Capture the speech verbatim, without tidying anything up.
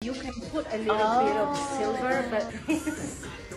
You can put a little bit of silver, but